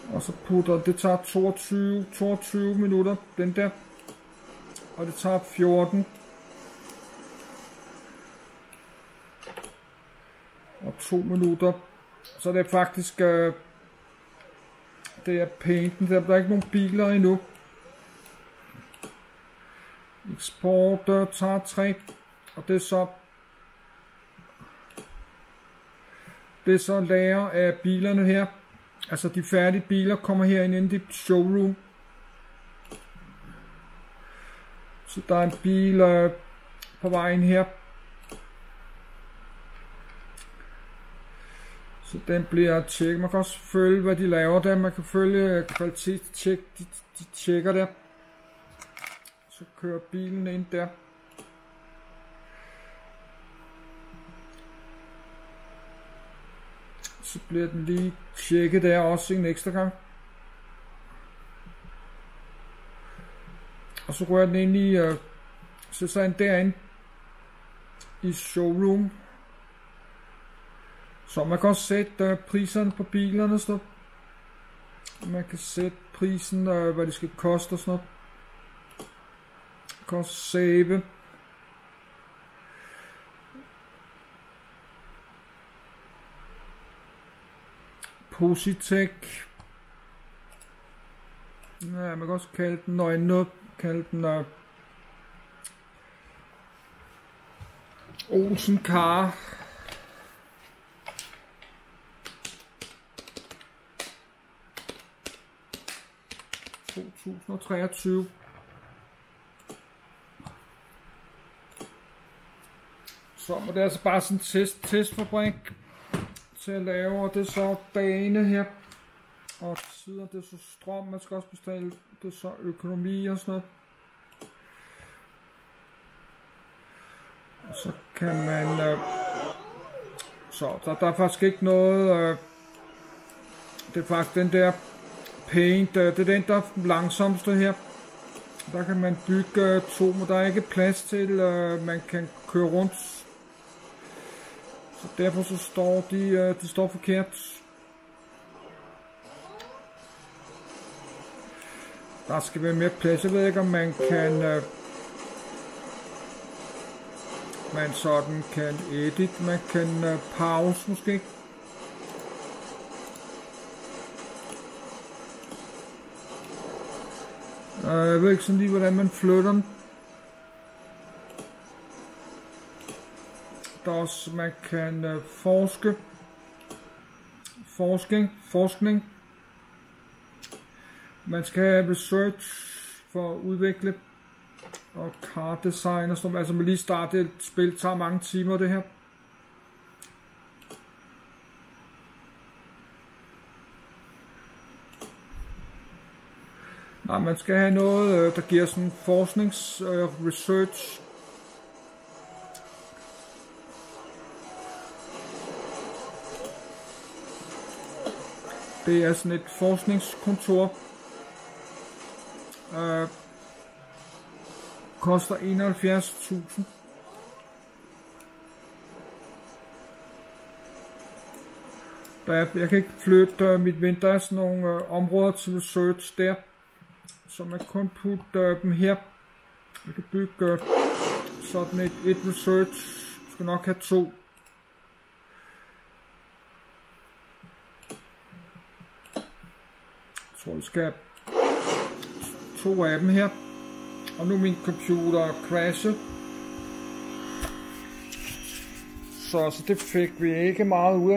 Og så putter, det tager 22 minutter, den der. Og det tager 14. Og 2 minutter. Så det er faktisk, det er painten, der er ikke nogen biler endnu. Eksport tager 3, og det er så lager af bilerne her. Altså de færdige biler kommer herinde ind i showroom. Så der er en bil på vejen her. Så den bliver tjekket. Man kan også følge, hvad de laver der. Man kan følge kvalitetstjek. De tjekker der. Så kører bilen ind der. Så bliver den lige tjekket der også en ekstra gang. Og så rører den ind i, så er den derinde i showroom. Så man kan også sætte priserne på bilerne, så man kan sætte prisen, hvad det skal koste og sådan noget. Man kan også save. Positech. Ja, man kan også kalde den noget, kalde den Olsen Car. ...2023. Så må det altså bare sådan en testfabrik til at lave, og det er så bane her. Og siden det er så strøm, man skal også bestille, det er så økonomi og sådan noget. Og så kan man... så der er faktisk ikke noget... det er faktisk den der paint, det er den der langsomste her. Der kan man bygge 2, men der er ikke plads til, man kan køre rundt. Så derfor så står de står forkert. Der skal være mere plads. Jeg ved ikke, om man kan... man sådan kan edit. Man kan pause måske. Jeg ved ikke sådan lige, hvordan man flytter den. Der er også, man kan forskning. Man skal have research for at udvikle og card design og sådan noget. Altså man lige starte et spil, tager mange timer det her. Nej, man skal have noget, der giver sådan research. Det er sådan et forskningskontor. Koster 71.000. Jeg kan ikke flytte mit vind. Der er sådan nogle områder til research der. Så man kan putte dem her. Man kan bygge sådan et research. Du skal nok have 2. Jeg tror, vi skal have 2 af dem her. Og nu min computer crashet. Så det fik vi ikke meget ud af.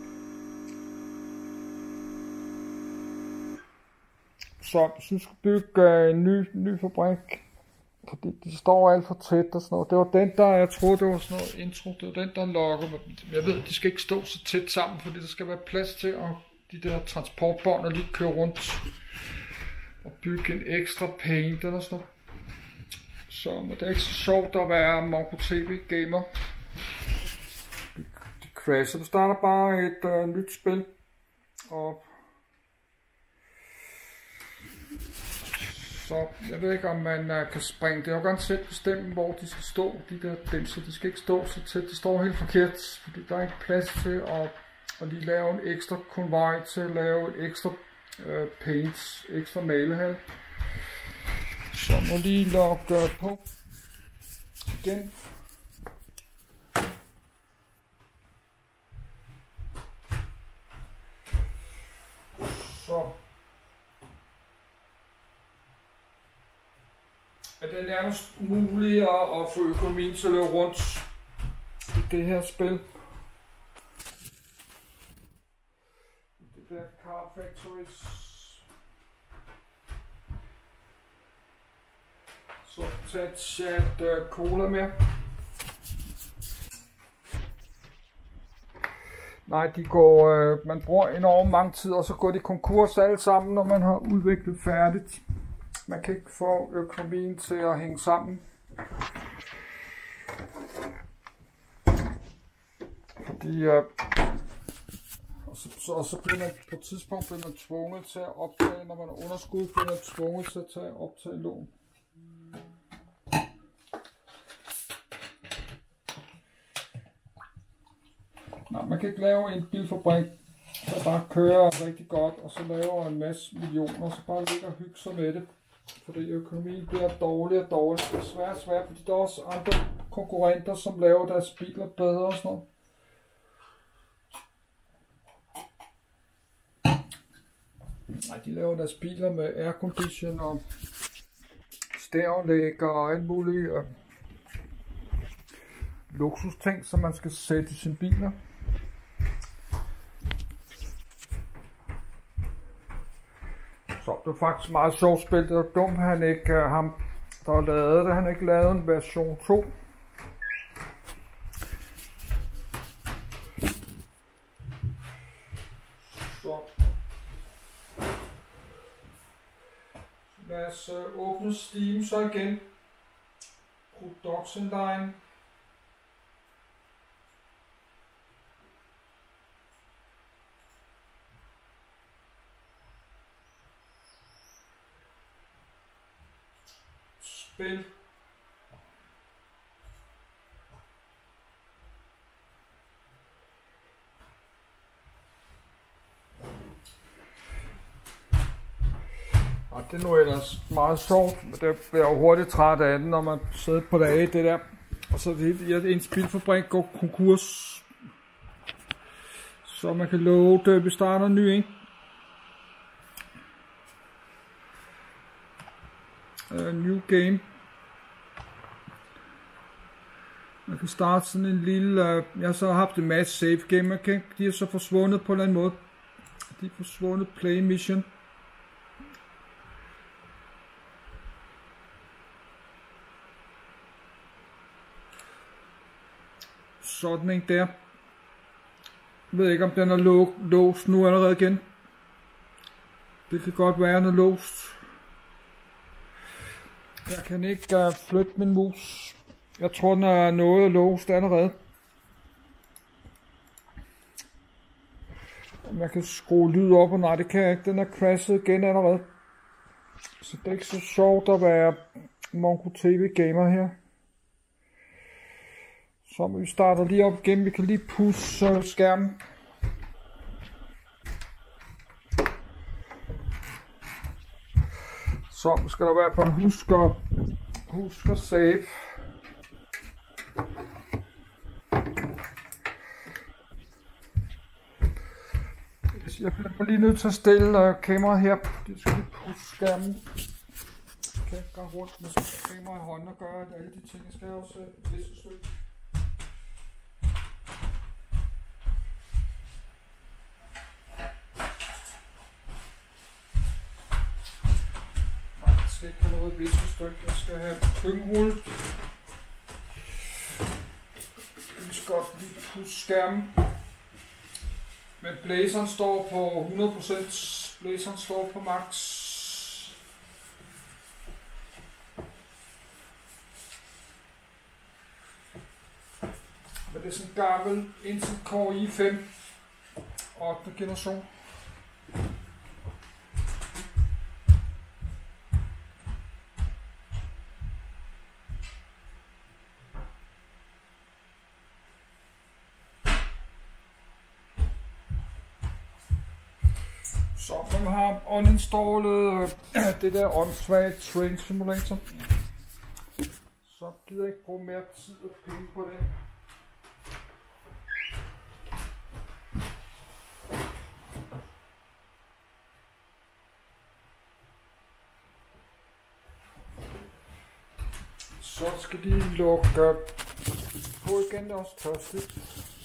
Så hvis vi skal bygge en ny fabrik, fordi de står alt for tæt og sådan noget. Det var den der, jeg troede det var sådan noget intro, det var den der lokker. Jeg ved, de skal ikke stå så tæt sammen, fordi der skal være plads til at de der transportbånd og lige køre rundt og bygge en ekstra paint eller sådan noget. Så det er ikke så sjovt at være Mongo TV gamer. Det crasher. Du starter bare et nyt spil og så jeg ved ikke om man kan springe. Det er jo godt selv bestemme hvor de skal stå, de der dimser. De skal ikke stå så tæt, de står helt forkert, fordi der er ikke plads til at lige lave en ekstra konvoj til at lave et ekstra paints, ekstra malehal. Så må lige logge på igen. Så er det nærmest umuligt at få økonomien til at løbe rundt i det her spil. Det der Car Factories. Så tag et chat cola med. Nej, de går, man bruger enormt mange tid, og så går de konkurs alle sammen, når man har udviklet færdigt. Man kan ikke få økonomien til at hænge sammen. Fordi, og så bliver man på et tidspunkt tvunget til at optage, når man er underskud, bliver man tvunget til at optage lån. Nej, man kan ikke lave en bilfabrik, der bare kører rigtig godt, og så laver en masse millioner, og så bare ligger og hygge sig med det. Fordi økonomien bliver dårligere og dårligere. Det er svært, fordi der er også andre konkurrenter, som laver deres biler bedre og sådan noget. Nej, de laver deres biler med aircondition og stereoanlæg og alt muligt luksusting, som man skal sætte i sine biler. Så det var faktisk meget sjovt spil. Det var dumt, at han ikke, ham der lavede det, han ikke lavede en version 2. Så lad os åbne Steam så igen. Production line. Spil. Og det er nu ellers meget sjovt, men det bliver jo hurtigt træt af den, når man sidder på dage det der. Og så en spilfabrik går konkurs, så man kan love det, vi starter en ny, ikke? New game. Man kan starte sådan en lille, jeg har så haft en masse save game, de er så forsvundet på en eller anden måde. De er forsvundet play mission. Sådan en der. Jeg ved ikke om den er låst nu allerede igen. Det kan godt være den er låst. Jeg kan ikke flytte min mus. Jeg tror den er noget låst allerede. Om jeg kan skrue lyd op, og nej det kan jeg ikke. Den er crashet igen allerede. Så det er ikke så sjovt at være Mongo TV gamer her. Så vi starter lige op igen. Vi kan lige pusse skærmen. Så skal der være på en husk at save. Jeg bliver lige nødt til at stille kameraet her. Det skal lige pusse skærmen. Jeg kan ikke gå rundt med kameraet i hånden og gøre alle de ting. Jeg skal også læse et stykke. Jeg skal ikke have noget viskestykke. Jeg skal have køkkenrulle. Vi skal godt lige pusse skærmen. Men blæseren står på 100%. Blæseren står på max. Men det er sådan en gammel Intel Core i5 8. generation. Så man har uninstallet det der åndssvage Train Simulator. Så gider jeg ikke bruge mere tid og penge på det. Så skal de lukke på igen, det er også tørstigt.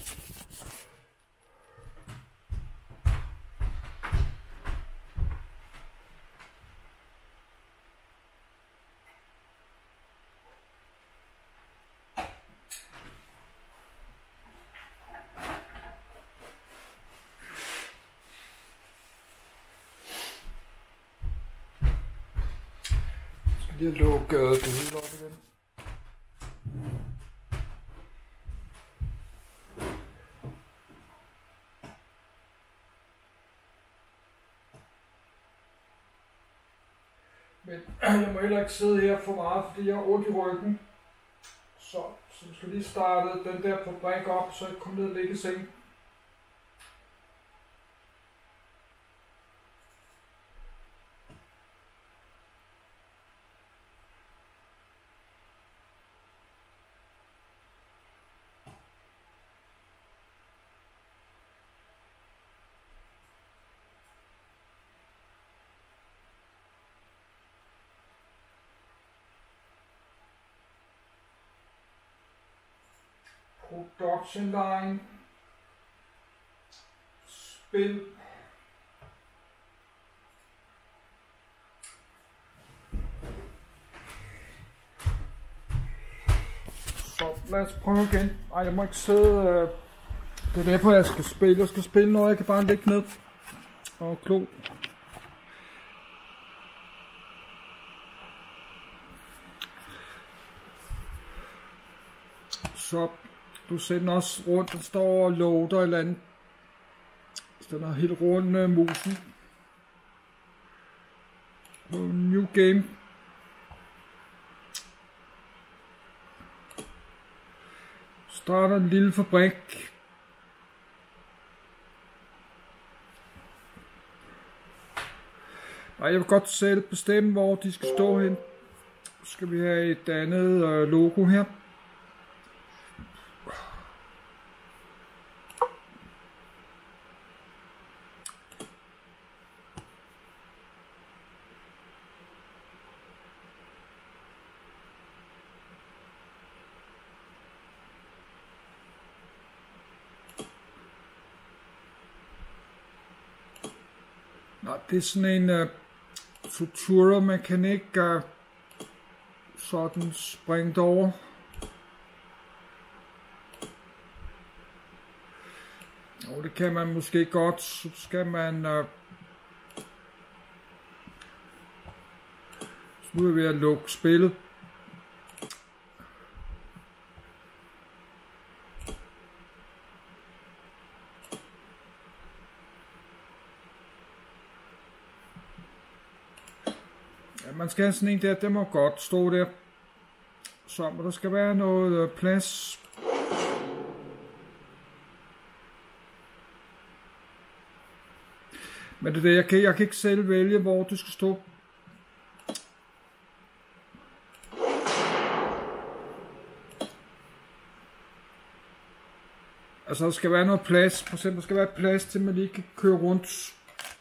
Lige lukke det hele op igen. Men jeg må heller ikke sidde her for meget, fordi jeg har ondt i ryggen. Så jeg skal lige starte den der fabrik op, så jeg kommer ned og ligge i sengen. Production line, spil, så lad os prøve igen. Ej, jeg må ikke sidde, det er derfor jeg skal spille. Jeg skal spille noget, jeg kan bare ligge ned og klo. Så du ser den også rundt, den står og loader eller andet. Den er helt rundt musen. På New Game. Starter en lille fabrik. Og jeg vil godt selv bestemme, hvor de skal stå hen. Så skal vi have et andet logo her. Det er sådan en Futura Mechanic, sådan springet over. Og det kan man måske godt, så skal man nu er vi ved at lukke spillet. Man skal have sådan en der, må godt stå der. Så der skal være noget plads. Men det der, jeg kan ikke selv vælge, hvor det skal stå. Altså der skal være noget plads. For eksempel der skal være plads til, at man lige kan køre rundt.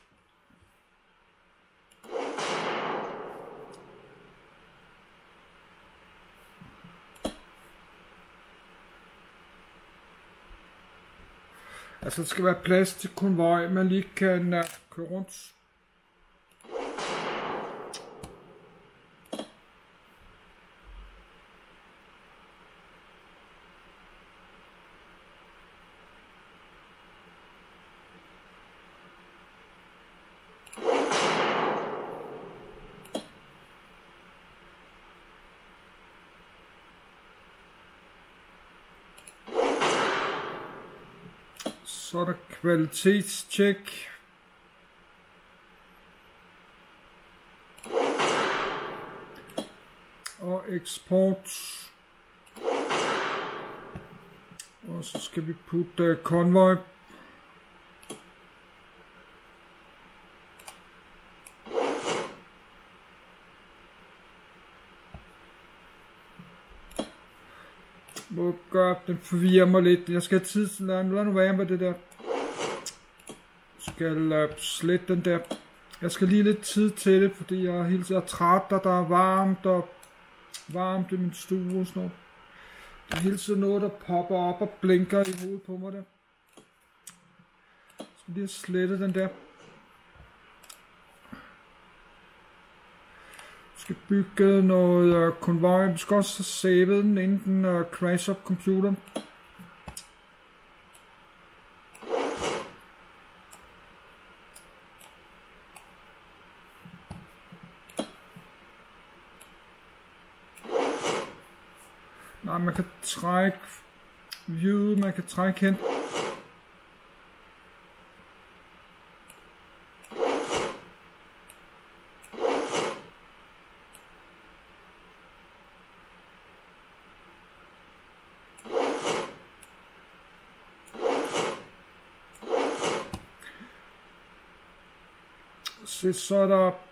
Altså der skal være plads til konvoj, man lige kan køre rundt. Så er der kvalitetstjek. Og eksport. Og så skal vi putte konvoj. må gøre, den forvirrer mig lidt. Jeg skal have tid til, lad nu være med det der. Jeg skal slette den der. Jeg skal lige lidt tid til det, fordi jeg er helt træt, og der er varmt i min stue og sådan noget. Det er hele tiden noget, der popper op og blinker i hovedet på mig der. Jeg skal lige have slettet den der. Jeg skal bygge noget konvoj. Jeg skal også have savet den, inden den crasher op computeren. Nej, man kan trække viewet, man kan trække hen. Så er der